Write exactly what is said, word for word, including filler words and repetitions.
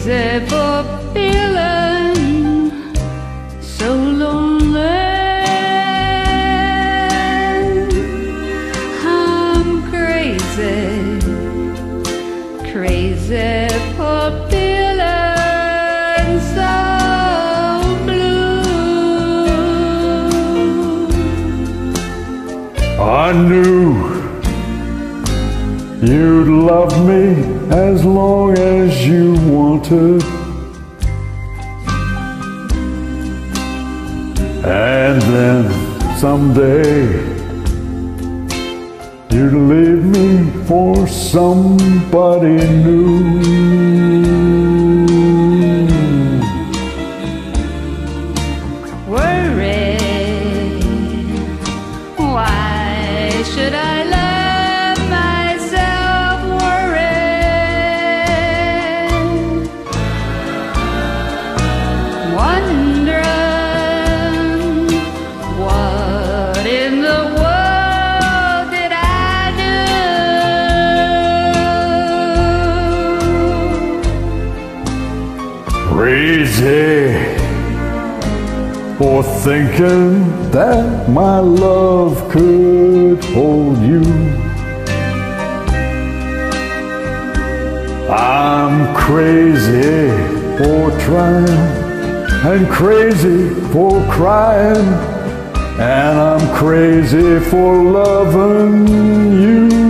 crazy for feeling so lonely. I'm crazy, crazy for feeling so blue. I knew you'd love me as long as you wanted, and then someday you'd leave me for somebody new. Worry, why should I let myself worry? Wondering what in the world did I do? Crazy for thinking that my love could hold you. I'm crazy for trying and crazy for crying, and I'm crazy for loving you.